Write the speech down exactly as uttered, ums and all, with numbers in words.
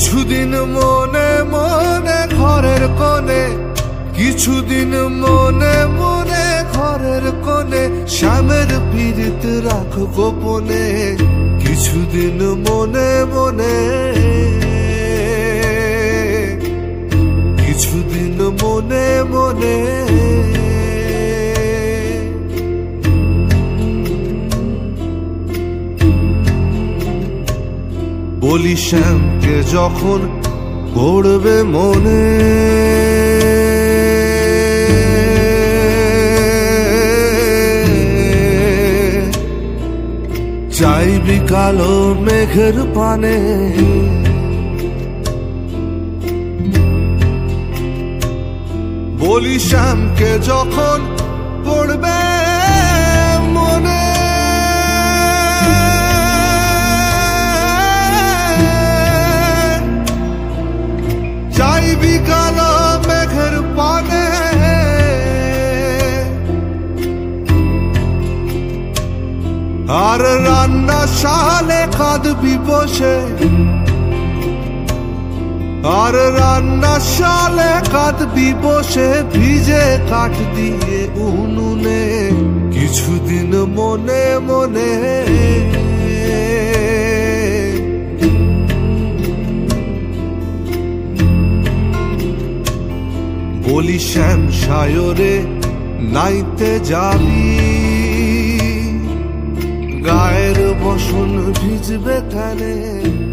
কিছুদিন মনে মনে ঘরের কোণে, কিছুদিন মনে মনে ঘরের কোণে শ্যামের পীড়িত রাখ গোপনে। কিছুদিন মনে মনে, কিছুদিন মনে মনে। বলি শ্যামকে যখন পড়বে মনে, চাইবি কালো মেঘের পানে। বলি শ্যামকে যখন পড়বে মনে, চাইবি কালো মেঘের পানে। আর রান্না শালে কাঁদবি বসে, আর রান্না শালে কাঁদবি বসে ভিজে কাঠ দিয়ে উনুনে। কিছুদিন মনে মনে, বলি শ্যাম সায়রে নাইতে যাবি, গায়ের বসন ভিজবে কেনে।